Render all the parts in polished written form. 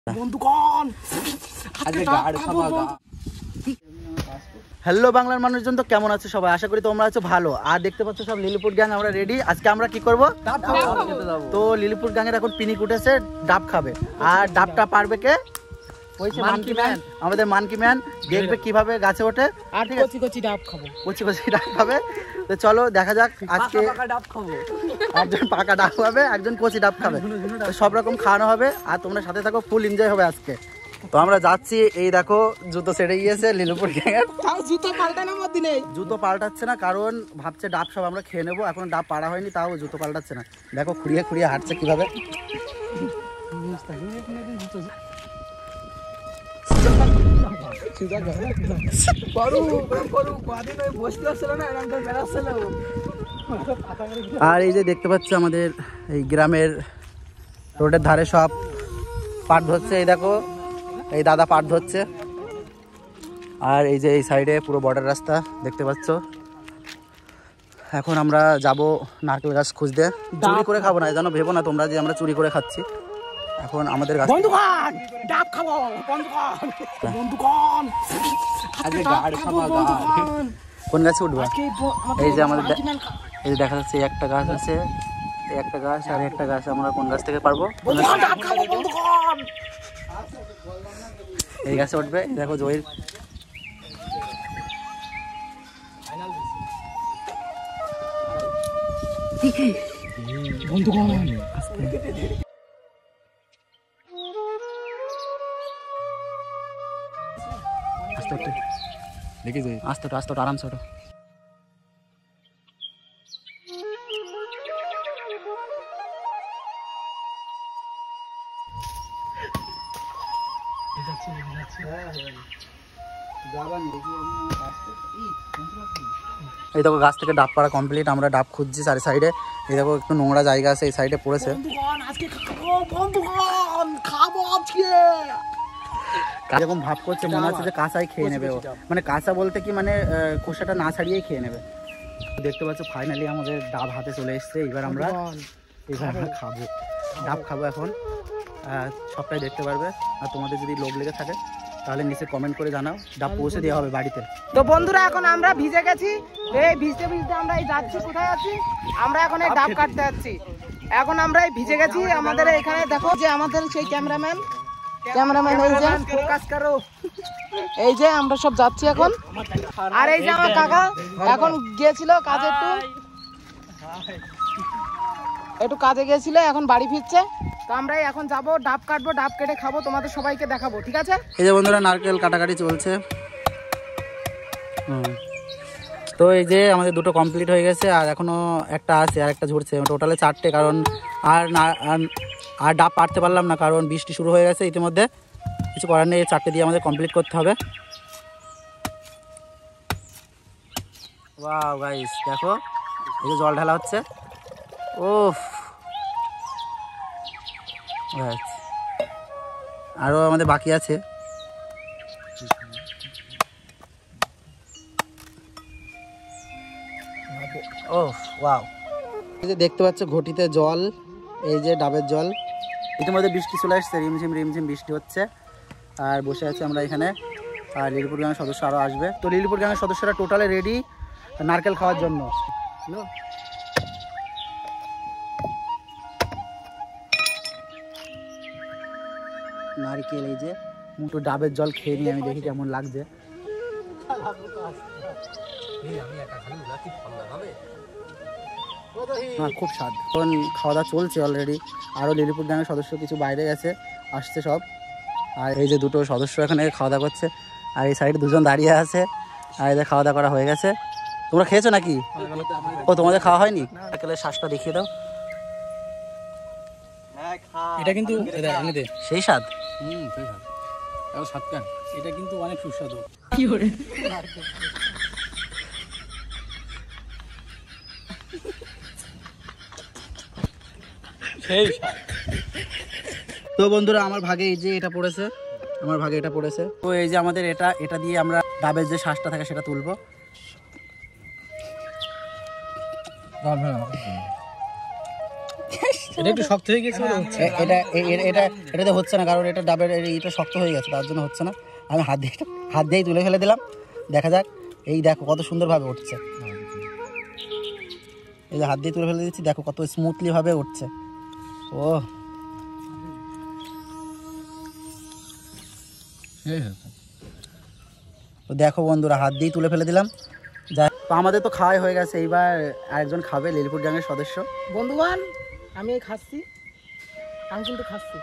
Hello বাংলার মানুষজন, তো কেমন আছো সবাই? আশা করি তোমরা আছো ভালো। আর দেখতে পাচ্ছ সব লিলিপুর গ্যাং আমরা রেডি। আজকে আমরা কি করব? তো লিলিপুর গ্যাংয়ের এখন পিনিক উঠেছে, ডাব খাবে। আর ডাবটা পারবে কে? মানকি ম্যান, আমাদের মানকি ম্যান দেখবে কিভাবে গাছে ওঠে। আর কচি কচি ডাব খাবো, কচি কচি ডাব খাবে। তো চলো দেখা যাক। আজকে একজন পাকা ডাব খাবে, একজন কচি ডাব খাবে, সব রকম খাওয়ানো হবে। আর তোমরা সাথে থাকো, ফুল এনজয় হবে আজকে। তো আমরা যাচ্ছি, এই দেখো জুতো ছেড়ে গিয়েছে লিলিপুর গ্যাংয়ের। জুতো পাল্টানোর মধ্যে নেই, জুতো পাল্টাচ্ছে না, কারণ ভাবছে ডাব সব আমরা খেয়ে নেবো। এখন ডাব পাড়া হয়নি, তাও জুতো পাল্টাচ্ছে না। দেখো খুঁড়িয়ে খুঁড়িয়ে হাঁটছে কিভাবে। আর এই যে দেখতে পাচ্ছ আমাদের এই গ্রামের রোডের ধারে সব পাট ধরছে। এই দেখো এই দাদা পাট ধরছে। আর এই যে এই সাইডে পুরো বর্ডার রাস্তা দেখতে পাচ্ছ। এখন আমরা যাব নারকেল গাছ খুঁজতে। চুরি করে খাবো না, জানো, ভেবো না তোমরা যে আমরা চুরি করে খাচ্ছি। এখন আমাদের গাছ ডাব খাবো। কোন গাছে উঠবো? এই যে আমাদের এই যে দেখা যাচ্ছে একটা গাছ আছে, একটা গাছ আর একটা গাছ। আমরা কোন গাছ থেকে পারবো? এই গাছে উঠবে। দেখো জয়ীর আস্তে আস্তে আরামসে ওঠো। এই দেখো গাছ থেকে ডাব পাড়া কমপ্লিট। আমরা ডাব খুঁজছি চারি সাইডে। এই দেখো একটু নোংরা জায়গা আছে, এই সাইডে পড়েছে। এরকম ভাব করছে, মনে হচ্ছে যে কাঁচাই খেয়ে নেবে। মানে কাঁচা বলতে কি, মানে খোসাটা না ছাড়িয়েই খেয়ে নেবে। দেখতে পাচ্ছ ফাইনালি আমাদের ডাব হাতে চলে এসছে। এবার আমরা খাবো, ডাব খাবো এখন। সবটাই দেখতে পারবে। আর তোমাদের যদি লোভ লেগে থাকে তাহলে নিচে কমেন্ট করে জানাও, ডাব পৌঁছে দেওয়া হবে বাড়িতে। তো বন্ধুরা এখন আমরা ভিজে গেছি। এই ভিজতে ভিজতে আমরা এই যাচ্ছি, কোথায় আছি আমরা? এখন এই ডাব কাটতে যাচ্ছি। এখন আমরা এই ভিজে গেছি। আমাদের এখানে দেখো যে আমাদের সেই ক্যামেরাম্যান এই যে ফোকাস করো। এই যে আমরা সব যাচ্ছি এখন। আর এই যে আমার কাকা এখন গিয়েছিল কাজে, একটু কাজে গিয়েছিল, এখন বাড়ি ফিরছে। তো আমরা এখন যাব, ডাব কাটবো, ডাব কেটে খাবো, তোমাদের সবাইকে দেখাবো, ঠিক আছে? এই যে বন্ধুরা নারকেল কাটাকাটি চলছে। তো এই যে আমাদের দুটো কমপ্লিট হয়ে গেছে, আর এখনো একটা আছে, আর একটা ঝরছে। টোটালে 4টে। কারণ আর ডাব পাড়তে পারলাম না, কারণ বৃষ্টি শুরু হয়ে গেছে ইতিমধ্যে। কিছু করার নেই, 4টে দিয়ে আমাদের কমপ্লিট করতে হবে। ওয়াও গাইস দেখো, এই যে জল ঢালা হচ্ছে। ওফ, আরো আমাদের বাকি আছে। ওফ ওয়াও, এই যে দেখতে পাচ্ছ ঘটিতে জল, এই যে ডাবের জল। ইতিমধ্যে বৃষ্টি চলে আসছে, রিমঝিম রিমঝিম বৃষ্টি হচ্ছে। আর বসে আছি আমরা এখানে। আর লিলিপুর গ্রামের সদস্য আরও আসবে। তো লিলিপুর গ্রামের সদস্যরা টোটালে রেডি নারকেল খাওয়ার জন্য। নারকেল, এই যে মুঠো ডাবের জল খেয়ে নিয়ে আমি দেখি কেমন লাগছে। হ্যাঁ, খুব স্বাদ। এখন খাওয়া দাওয়া চলছে অলরেডি। আরও লিলিপুর গ্রামের সদস্য কিছু বাইরে গেছে, আসছে সব। আর এই যে দুটো সদস্য এখানে খাওয়া দাওয়া করছে। আর এই সাইডে দুজন দাঁড়িয়ে আছে। আর এদের খাওয়া দাওয়া করা হয়ে গেছে। তোমরা খেয়েছো নাকি? ও, তোমাদের খাওয়া হয়নি? নারকেলের শ্বাসটা দেখিয়ে দাও। এটা কিন্তু সেই স্বাদ। এটা কিন্তু অনেক সুস্বাদু। তো বন্ধুরা আমার ভাগে এই যে এটা পড়েছে, আমার ভাগে এটা পড়েছে। তো এই যে আমাদের এটা দিয়ে আমরা ডাবের যে শ্বাসটা থাকে সেটা তুলবো। এটা একটু শক্ত হয়ে গেছে এটাতে হচ্ছে না, কারণ এটা ডাবের এটা শক্ত হয়ে গেছে, তার জন্য হচ্ছে না। আমি হাত দিয়েই তুলে ফেলে দিলাম, দেখা যাক। এই দেখো কত সুন্দরভাবে উঠছে, এই যে হাত দিয়ে তুলে ফেলে দিচ্ছি, দেখো কত স্মুথলি ভাবে উঠছে। ও তো দেখো বন্ধুরা, হাত দিয়ে তুলে ফেলে দিলাম। তো আমাদের তো খাওয়াই হয়ে গেছে, এইবার আরেকজন খাবে, লিলপুর গ্যাংয়ের সদস্য। বন্ধুগণ আমি খাচ্ছি, আমি কিন্তু খাচ্ছি।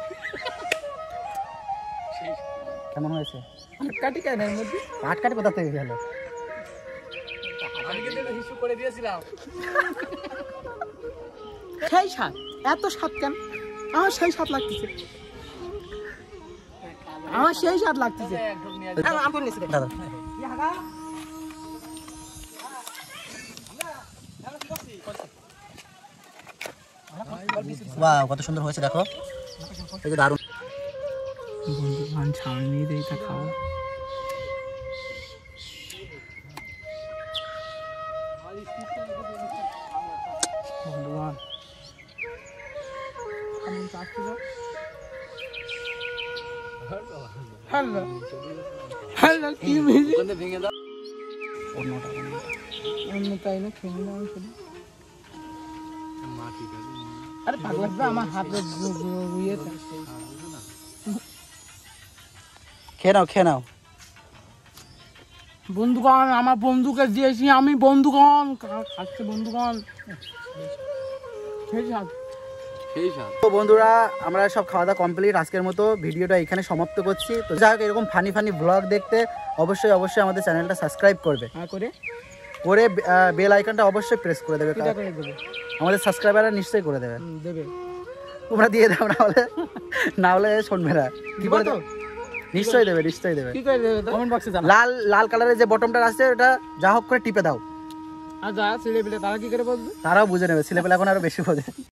কেমন হয়েছে? কাটি কেন এর মধ্যে? কাটকাটি কোথা থেকে গেল? আমি কিন্তু হিসু করে দিয়েছিলাম। সেই স্বাদ, এত স্বাদ কেন? আমার সেই স্বাদ লাগতেছে, আমার সেই স্বাদ লাগতেছে। দাদা বাহ, কত সুন্দর হয়েছে দেখো, এই যে দারুণ। বন্ধুগণ ছাউনি দিয়ে এটা খাও। বন্ধুগণ আমি চাচ্ছি না। হ্যালো হ্যালো, কি ভেঙে দাও অন্য তাই না, খেয়ে নাও শুধু। আরে পাগলা, আমার হাতে ইয়েতে খেয়ে নাও, খেয়ে নাও। বন্ধুগণ আমার বন্ধুকে দিয়েছি আমি, বন্ধুগণ খাচ্ছে বন্ধুগণ। তো বন্ধুরা, আমরা সব খাওয়া দাওয়া কমপ্লিট, আজকের মতো ভিডিওটা এখানে সমাপ্ত করছি। তো যাই হোক, এরকম ফানি ব্লগ দেখতে অবশ্যই আমাদের চ্যানেলটা সাবস্ক্রাইব করবে, করে বেল আইকনটা অবশ্যই প্রেস করে দেবে। আমাদের সাবস্ক্রাইবাররা নিশ্চয়ই করে দেবে, তোমরা দিয়ে দাও, না হলে শুনবে না। কি করে দেবো? নিশ্চয়ই দেবে। কমেন্ট বক্সে লাল কালারের যে বটমটা আছে ওটা যা হোক করে টিপে দাও। আর যা ছেলেপিলে তারা কি করে বলবে? তারাও বুঝে নেবে, ছেলেপেলে এখন আরো বেশি বোঝে।